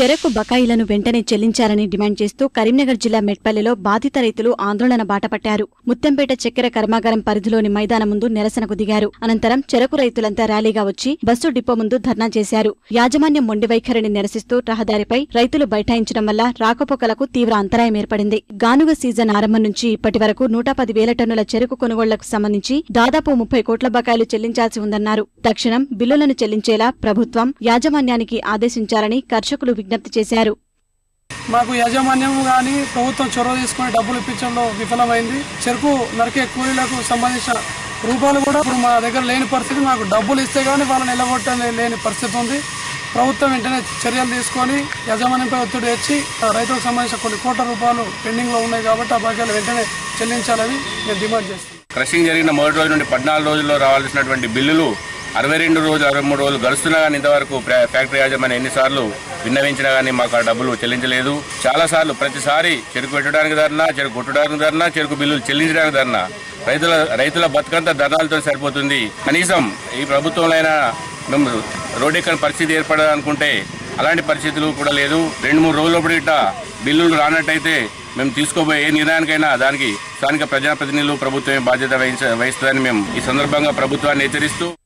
చెరకు బకాయిలను వెంటనే చెల్లించాలని డిమాండ్ చేస్తూ కరీంనగర్ జిల్లా మెట్పల్లిలో బాధిత రైతులు ఆందోళన బాటపట్టారు. ముత్తంపేట చక్కెర కర్మాగారం పరిధిలోని మైదానం ముందు నిరసనకు దిగారు. అనంతరం చెరకు రైతులంతా ర్యాలీగా వచ్చి బస్సు డిపో ముందు ధర్నా చేశారు. యాజమాన్యం మొండి వైఖరిని నిరసిస్తూ రహదారిపై రైతులు బైఠాయించడం వల్ల రాకపోకలకు తీవ్ర అంతరాయం ఏర్పడింది. గానుగ సీజన్ ఆరంభం నుంచి ఇప్పటి వరకు 110,000 టన్నుల చెరకు కొనుగోళ్లకు సంబంధించి దాదాపు 30 కోట్ల బకాయిలు చెల్లించాల్సి ఉందన్నారు. తక్షణం బిల్లులను చెల్లించేలా ప్రభుత్వం యాజమాన్యానికి ఆదేశించాలని కర్షకులు విజ్ఞప్తి చేశారు. మాకు యాజమాన్యం కానీ ప్రభుత్వం చొరవ తీసుకుని డబ్బులు ఇప్పించడంలో విఫలమైంది. చెరుకు నరికే కూలీలకు సంబంధించిన రూపాయలు కూడా ఇప్పుడు మా దగ్గర లేని పరిస్థితి. మాకు డబ్బులు ఇస్తే కానీ వాళ్ళని నిలబొట్టని లేని పరిస్థితి ఉంది. ప్రభుత్వం వెంటనే చర్యలు తీసుకొని యాజమాన్యంపై ఒత్తిడి తెచ్చి రైతులకు సంబంధించిన కొన్ని కోట్ల రూపాయలు పెండింగ్లో ఉన్నాయి కాబట్టి ఆ బకాయిలు వెంటనే చెల్లించాలని మేము డిమాండ్ చేస్తాం. క్రషింగ్ జరిగిన మొదటి రోజు నుండి 14 రోజుల్లో రావాల్సినటువంటి బిల్లులు 62 రోజులు 63 రోజులు గడుస్తున్నా కానీ ఇంతవరకు ఫ్యాక్టరీ యాజమాన్యం ఎన్నిసార్లు విన్నవించినా కానీ మాకు ఆ డబ్బులు చెల్లించలేదు. చాలాసార్లు ప్రతిసారి చెరుకు పెట్టడానికి ధర్నా, చెరుకు కొట్టడానికి ధర్నా, చెరుకు బిల్లులు చెల్లించడానికి ధర్నా. రైతుల బతుకంతా ధర్నాలతో సరిపోతుంది. కనీసం ఈ ప్రభుత్వంలో మేము రోడ్డెక్కని పరిస్థితి ఏర్పడాలనుకుంటే అలాంటి పరిస్థితులు కూడా లేదు. 2-3 రోజులప్పుడు ఇట్లా బిల్లులు రానట్టయితే మేము తీసుకోబోయే ఏ నిర్ణయానికైనా దానికి స్థానిక ప్రజాప్రతినిధులు ప్రభుత్వమే బాధ్యత వహిస్తుందని మేము ఈ సందర్భంగా ప్రభుత్వాన్ని హెచ్చరిస్తూ